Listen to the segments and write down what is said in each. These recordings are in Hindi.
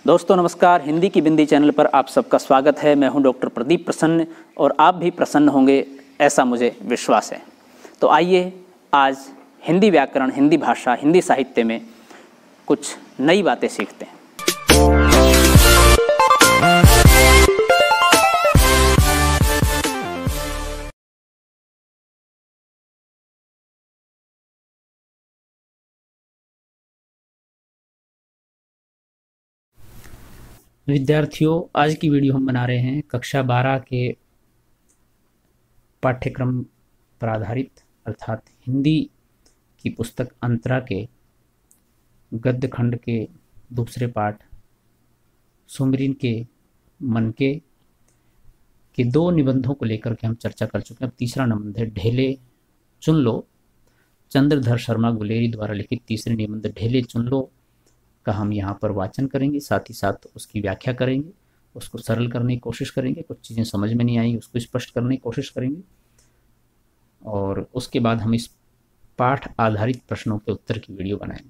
दोस्तों नमस्कार, हिंदी की बिंदी चैनल पर आप सबका स्वागत है। मैं हूं डॉक्टर प्रदीप प्रसन्न और आप भी प्रसन्न होंगे ऐसा मुझे विश्वास है। तो आइए आज हिंदी व्याकरण, हिंदी भाषा, हिंदी साहित्य में कुछ नई बातें सीखते हैं। विद्यार्थियों, आज की वीडियो हम बना रहे हैं कक्षा 12 के पाठ्यक्रम पर आधारित अर्थात हिंदी की पुस्तक अंतरा के गद्य खंड के दूसरे पाठ सुमरीन के मनके के दो निबंधों को लेकर के हम चर्चा कर चुके हैं। अब तीसरा निबंध है ढेले चुन लो। चंद्रधर शर्मा गुलेरी द्वारा लिखित तीसरे निबंध ढेले चुन लो का हम यहाँ पर वाचन करेंगे, साथ ही साथ उसकी व्याख्या करेंगे, उसको सरल करने की कोशिश करेंगे। कुछ चीज़ें समझ में नहीं आई उसको स्पष्ट करने की कोशिश करेंगे और उसके बाद हम इस पाठ आधारित प्रश्नों के उत्तर की वीडियो बनाएंगे।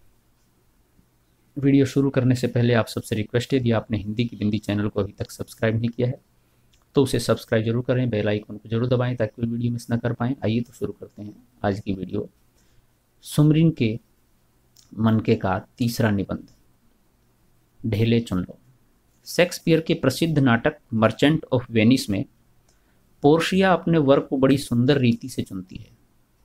वीडियो शुरू करने से पहले आप सबसे रिक्वेस्ट है, यदि आपने हिंदी की बिंदी चैनल को अभी तक सब्सक्राइब नहीं किया है तो उसे सब्सक्राइब जरूर करें, बेल आइकन को जरूर दबाएं ताकि कोई वीडियो मिस ना कर पाएँ। आइए तो शुरू करते हैं आज की वीडियो। सुमरीन के मनके का तीसरा निबंध ढेले चुन लो। शेक्सपियर के प्रसिद्ध नाटक मर्चेंट ऑफ वेनिस में पोर्शिया अपने वर को बड़ी सुंदर रीति से चुनती है।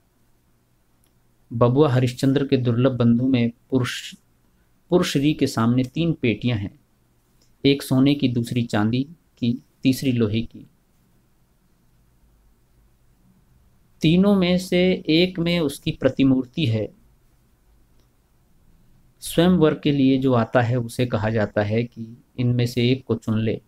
बबुआ हरिश्चंद्र के दुर्लभ बंधु में पुरश्री के सामने 3 पेटियां हैं, एक सोने की, दूसरी चांदी की, तीसरी लोहे की। तीनों में से एक में उसकी प्रतिमूर्ति है। स्वयंवर के लिए जो आता है उसे कहा जाता है कि इनमें से एक को चुन ले।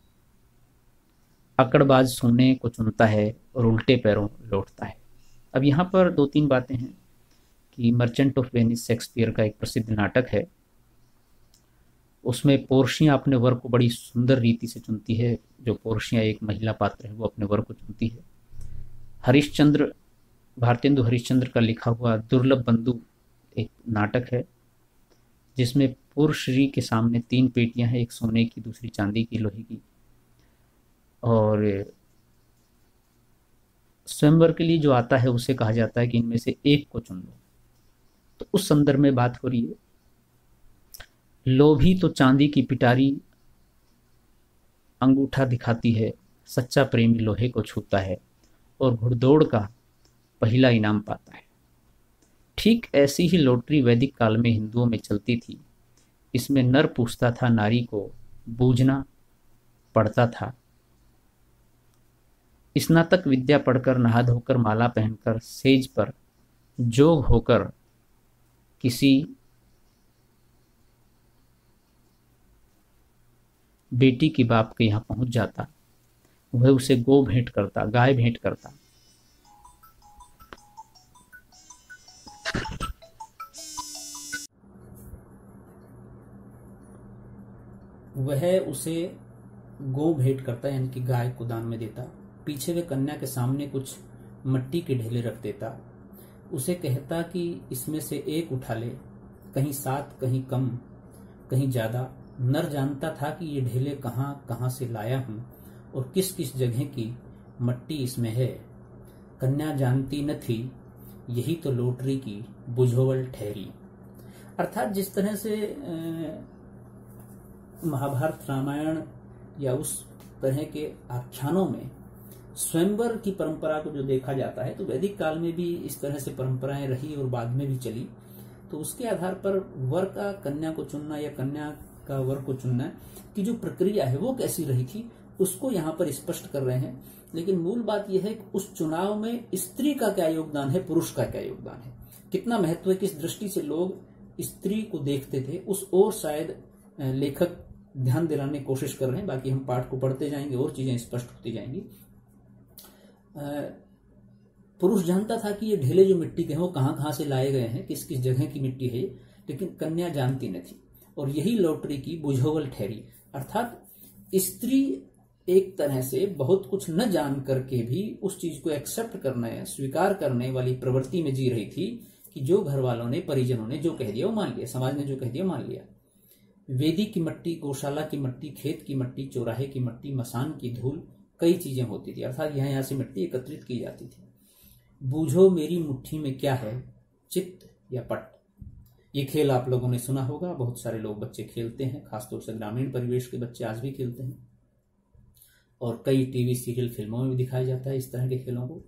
अकड़बाज सोने को चुनता है और उल्टे पैरों लौटता है। अब यहाँ पर 2-3 बातें हैं कि मर्चेंट ऑफ वेनिस शेक्सपियर का एक प्रसिद्ध नाटक है। उसमें पोर्शिया अपने वर को बड़ी सुंदर रीति से चुनती है। जो पोर्शिया एक महिला पात्र है वो अपने वर को चुनती है। हरिश्चंद्र, भारतेंदु हरिश्चंद्र का लिखा हुआ दुर्लभ बंधु एक नाटक है जिसमें पुरश्री के सामने 3 पेटियां हैं, एक सोने की, दूसरी चांदी की, लोहे की। और स्वयंवर के लिए जो आता है उसे कहा जाता है कि इनमें से एक को चुन लो। तो उस संदर्भ में बात हो रही है। लोभी तो चांदी की पिटारी अंगूठा दिखाती है, सच्चा प्रेमी लोहे को छूता है और घुड़दौड़ का पहला इनाम पाता है। ठीक ऐसी ही लॉटरी वैदिक काल में हिंदुओं में चलती थी। इसमें नर पूछता था, नारी को बूझना पड़ता था। स्नातक विद्या पढ़कर, नहा धोकर, माला पहनकर, सेज पर जोग होकर किसी बेटी के बाप के यहाँ पहुंच जाता, वह उसे गो भेंट करता, गाय भेंट करता। वह उसे गो भेंट करता यानी कि गाय को दान में देता। पीछे वे कन्या के सामने कुछ मट्टी के ढेले रख देता। उसे कहता कि इसमें से एक उठा ले, कहीं 7, कहीं कम, कहीं ज्यादा। नर जानता था कि ये ढेले कहाँ कहाँ से लाया हूं और किस किस जगह की मट्टी इसमें है। कन्या जानती न थी, यही तो लॉटरी की बुझोवल ठहरी। अर्थात जिस तरह से महाभारत, रामायण या उस तरह के आख्यानों में स्वयंवर की परंपरा को जो देखा जाता है, तो वैदिक काल में भी इस तरह से परंपराएं रही और बाद में भी चली। तो उसके आधार पर वर का कन्या को चुनना या कन्या का वर को चुनना की जो प्रक्रिया है वो कैसी रही थी उसको यहाँ पर स्पष्ट कर रहे हैं। लेकिन मूल बात यह है कि उस चुनाव में स्त्री का क्या योगदान है, पुरुष का क्या योगदान है, कितना महत्व है, किस दृष्टि से लोग स्त्री को देखते थे, उस ओर शायद लेखक ध्यान दिलाने की कोशिश कर रहे हैं। बाकी हम पाठ को पढ़ते जाएंगे और चीजें स्पष्ट होती जाएंगी। पुरुष जानता था कि ये ढेले जो मिट्टी के हैं वो कहाँ कहाँ से लाए गए हैं, किस किस जगह की मिट्टी है, लेकिन कन्या जानती न थी और यही लॉटरी की बुझोवल ठहरी। अर्थात स्त्री एक तरह से बहुत कुछ न जान करके भी उस चीज को एक्सेप्ट करने, स्वीकार करने वाली प्रवृत्ति में जी रही थी कि जो घर वालों ने, परिजनों ने जो कह दिया वो मान लिया, समाज ने जो कह दिया मान लिया। वेदी की मिट्टी, गौशाला की मिट्टी, खेत की मिट्टी, चौराहे की मिट्टी, मसान की धूल, कई चीजें होती थी, अर्थात यहाँ से मिट्टी एकत्रित की जाती थी। बूझो मेरी मुट्ठी में क्या है, चित्त या पट। ये खेल आप लोगों ने सुना होगा, बहुत सारे लोग बच्चे खेलते हैं, खासतौर से ग्रामीण परिवेश के बच्चे आज भी खेलते हैं, और कई टीवी सीरियल फिल्मों में भी दिखाया जाता है इस तरह के खेलों को।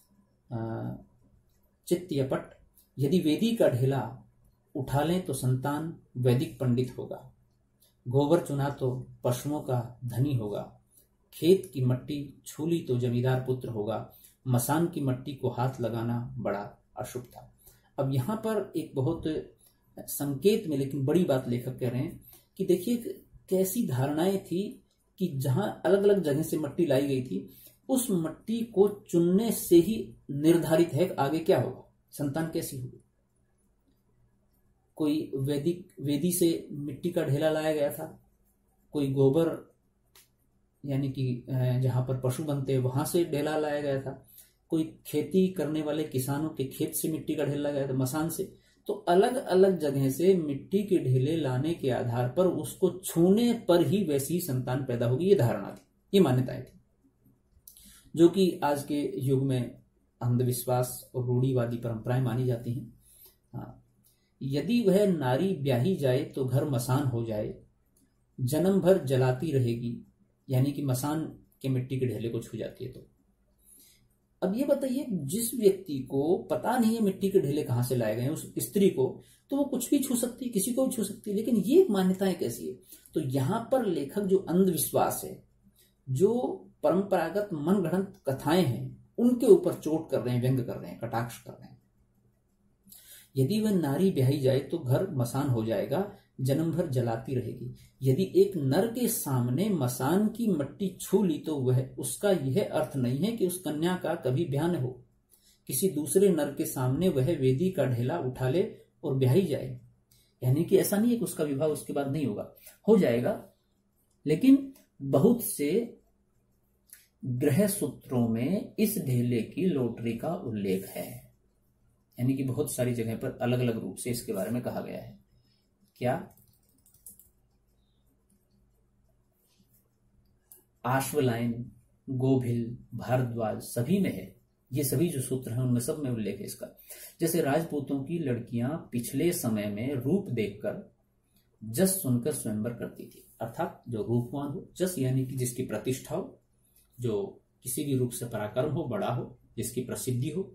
चित्त या पट। यदि वेदी का ढेला उठा लें तो संतान वैदिक पंडित होगा, गोबर चुना तो पशुओं का धनी होगा, खेत की मट्टी छू ली तो जमींदार पुत्र होगा, मसान की मट्टी को हाथ लगाना बड़ा अशुभ था। अब यहाँ पर एक बहुत संकेत में लेकिन बड़ी बात लेखक कह रहे हैं कि देखिए कैसी धारणाएं थी कि जहां अलग अलग जगह से मट्टी लाई गई थी, उस मट्टी को चुनने से ही निर्धारित है कि आगे क्या होगा, संतान कैसी होगी। कोई वेदी से मिट्टी का ढेला लाया गया था, कोई गोबर यानी कि जहां पर पशु बनते हैं वहां से ढेला लाया गया था, कोई खेती करने वाले किसानों के खेत से मिट्टी का ढेला लाया गया था, मसान से। तो अलग अलग जगह से मिट्टी के ढेले लाने के आधार पर उसको छूने पर ही वैसी संतान पैदा होगी, ये धारणा थी, ये मान्यताएं थी, जो कि आज के युग में अंधविश्वास और रूढ़िवादी परंपराएं मानी जाती हैं। हाँ, यदि वह नारी ब्याही जाए तो घर मसान हो जाए, जन्म भर जलाती रहेगी, यानी कि मसान के मिट्टी के ढेले को छू जाती है। तो अब ये बताइए, जिस व्यक्ति को पता नहीं है मिट्टी के ढेले कहां से लाए गए हैं, उस स्त्री को, तो वो कुछ भी छू सकती है, किसी को भी छू सकती है, लेकिन ये मान्यताएं कैसी है। तो यहां पर लेखक जो अंधविश्वास है, जो परंपरागत मनगढ़ंत कथाएं हैं, उनके ऊपर चोट कर रहे हैं, व्यंग कर रहे हैं, कटाक्ष कर रहे हैं। यदि वह नारी ब्याही जाए तो घर मसान हो जाएगा, जन्म भर जलाती रहेगी। यदि एक नर के सामने मसान की मट्टी छू ली तो वह उसका यह अर्थ नहीं है कि उस कन्या का कभी ब्याह न हो। किसी दूसरे नर के सामने वह वेदी का ढेला उठा ले और ब्याही जाए, यानी कि ऐसा नहीं है कि उसका विवाह उसके बाद नहीं होगा, हो जाएगा। लेकिन बहुत से ग्रह सूत्रों में इस ढेले की लॉटरी का उल्लेख है, यानी कि बहुत सारी जगह पर अलग अलग रूप से इसके बारे में कहा गया है। क्या आश्वलायन, गोभिल, भारद्वाज सभी में है, ये सभी जो सूत्र हैं उनमें सब में उल्लेख है इसका। जैसे राजपूतों की लड़कियां पिछले समय में रूप देखकर जस सुनकर स्वयंवर करती थी, अर्थात जो रूपवान हो, जस यानी कि जिसकी प्रतिष्ठा हो, जो किसी भी रूप से पराक्रम हो, बड़ा हो, जिसकी प्रसिद्धि हो,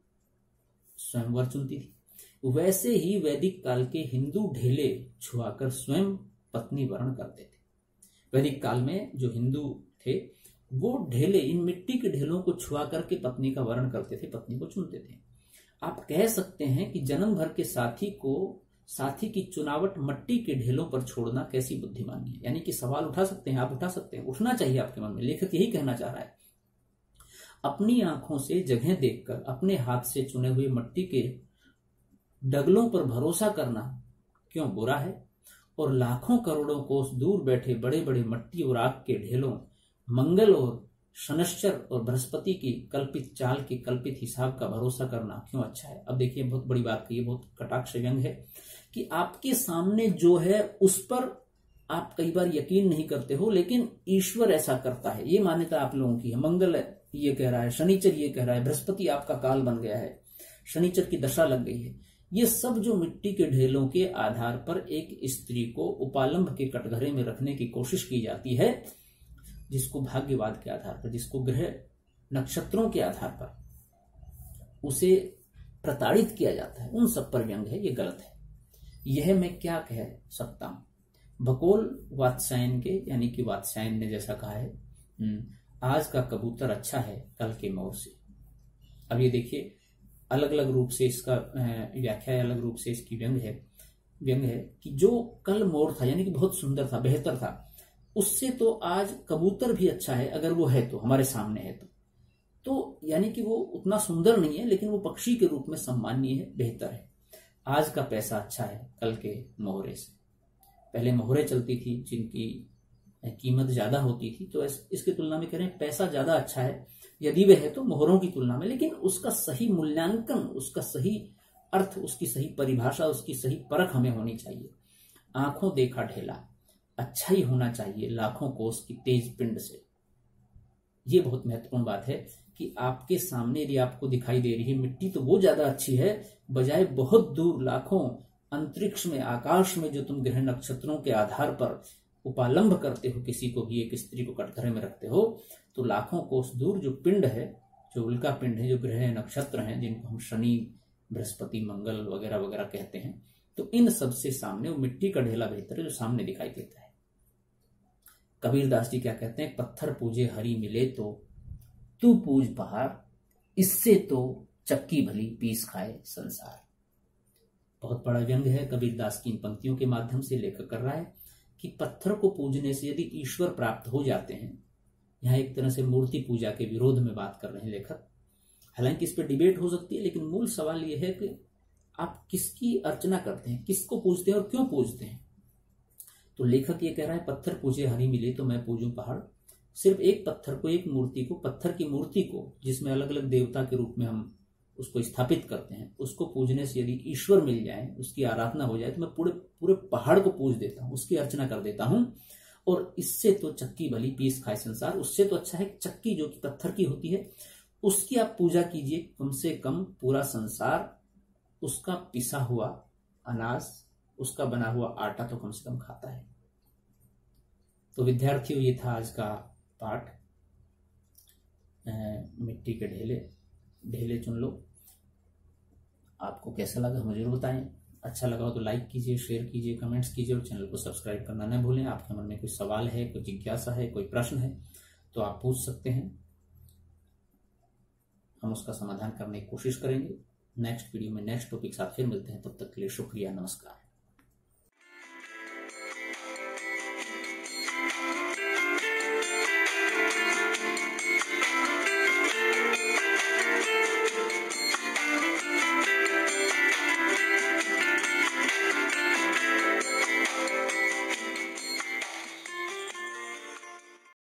स्वयंवर चुनती थी। वैसे ही वैदिक काल के हिंदू ढेले छुआकर स्वयं पत्नी वरण करते थे। वैदिक काल में जो हिंदू थे वो ढेले, इन मिट्टी के ढेलों को छुआ करके पत्नी का वरण करते थे, पत्नी को चुनते थे। आप कह सकते हैं कि जन्म भर के साथी की चुनावट मट्टी के ढेलों पर छोड़ना कैसी बुद्धिमानी है। यानी कि सवाल उठा सकते हैं, आप उठा सकते हैं, उठना चाहिए आपके मन में। लेखक यही कहना चाह रहा है, अपनी आंखों से जगह देखकर अपने हाथ से चुने हुए मट्टी के डगलों पर भरोसा करना क्यों बुरा है, और लाखों करोड़ों कोस दूर बैठे बड़े बड़े मट्टी और आग के ढेलों, मंगल और शनश्चर और बृहस्पति की कल्पित चाल के कल्पित हिसाब का भरोसा करना क्यों अच्छा है। अब देखिए, बहुत बड़ी बात कही, बहुत कटाक्ष व्यंग है कि आपके सामने जो है उस पर आप कई बार यकीन नहीं करते हो, लेकिन ईश्वर ऐसा करता है, ये मान्यता आप लोगों की है। मंगल ये कह रहा है, शनिचर ये कह रहा है, बृहस्पति आपका काल बन गया है, शनिचर की दशा लग गई है। ये सब जो मिट्टी के ढेलों के आधार पर एक स्त्री को उपालंब के कटघरे में रखने की कोशिश की जाती है, जिसको भाग्यवाद के आधार पर, जिसको ग्रह नक्षत्रों के आधार पर उसे प्रताड़ित किया जाता है, उन सब पर व्यंग है, ये गलत है। यह मैं क्या कह सकता हूं, भकोल वात्स्यायन के, यानी कि वात्स्यायन ने जैसा कहा है, आज का कबूतर अच्छा है कल के मोर से। अब ये देखिए, अलग अलग रूप से इसका व्याख्या है, अलग रूप से इसकी व्यंग है कि जो कल मोर था, यानी कि बहुत सुंदर था, बेहतर था, उससे तो आज कबूतर भी अच्छा है, अगर वो है तो, हमारे सामने है तो यानी कि वो उतना सुंदर नहीं है, लेकिन वो पक्षी के रूप में सम्माननीय है, बेहतर है। आज का पैसा अच्छा है कल के मोहरे से। पहले मोहरे चलती थी जिनकी कीमत ज्यादा होती थी, तो इसकी तुलना में कह रहे हैं पैसा ज्यादा अच्छा है, यदि वह है तो मोहरों की तुलना में। लेकिन उसका सही मूल्यांकन, उसका सही अर्थ, उसकी सही परिभाषा, उसकी सही परख हमें होनी चाहिए। आंखों देखा ढेला, अच्छा ही होना चाहिए लाखों कोस की तेज पिंड से। ये बहुत महत्वपूर्ण बात है कि आपके सामने यदि आपको दिखाई दे रही है मिट्टी, तो वो ज्यादा अच्छी है बजाय बहुत दूर लाखों अंतरिक्ष में, आकाश में जो तुम ग्रह नक्षत्रों के आधार पर उपालंब करते हो, किसी को भी, एक स्त्री को कटघरे में रखते हो, तो लाखों कोस दूर जो पिंड है, जो उल्का पिंड है, जो ग्रह नक्षत्र हैं जिनको हम शनि, बृहस्पति, मंगल वगैरह वगैरह कहते हैं, तो इन सब से सामने वो मिट्टी का ढेला बेहतर है जो सामने दिखाई देता है। कबीरदास जी क्या कहते हैं, पत्थर पूजे हरि मिले तो तू पूज पहाड़, इससे तो चक्की भली पीस खाए संसार। बहुत बड़ा व्यंग है कबीरदास की इन पंक्तियों के माध्यम से लेखक कर रहा है कि पत्थर को पूजने से यदि ईश्वर प्राप्त हो जाते हैं, यहां एक तरह से मूर्ति पूजा के विरोध में बात कर रहे हैं लेखक। हालांकि इस पर डिबेट हो सकती है, लेकिन मूल सवाल यह है कि आप किसकी अर्चना करते हैं, किसको पूजते हैं और क्यों पूजते हैं। तो लेखक ये कह रहा है, पत्थर पूजे हरि मिले तो मैं पूजूं पहाड़। सिर्फ एक पत्थर को, एक मूर्ति को, पत्थर की मूर्ति को, जिसमें अलग अलग देवता के रूप में हम उसको स्थापित करते हैं, उसको पूजने से यदि ईश्वर मिल जाए, उसकी आराधना हो जाए, तो मैं पूरे पूरे पहाड़ को पूज देता हूं, उसकी अर्चना कर देता हूं। और इससे तो चक्की भली पीस खाए संसार, उससे तो अच्छा है चक्की जो कि पत्थर की होती है, उसकी आप पूजा कीजिए। कम से कम पूरा संसार उसका पिसा हुआ अनाज, उसका बना हुआ आटा तो कम से कम खाता है। तो विद्यार्थियों, ये था आज का पाठ, मिट्टी के ढेले। ढेले चुन लो। आपको कैसा लगा हमें जरूर बताएं। अच्छा लगा हो तो लाइक कीजिए, शेयर कीजिए, कमेंट्स कीजिए और चैनल को सब्सक्राइब करना न भूलें। आपके मन में कोई सवाल है, कोई जिज्ञासा है, कोई प्रश्न है तो आप पूछ सकते हैं, हम उसका समाधान करने की कोशिश करेंगे। नेक्स्ट वीडियो में नेक्स्ट टॉपिक साथ फिर मिलते हैं, तब तक के लिए शुक्रिया, नमस्कार।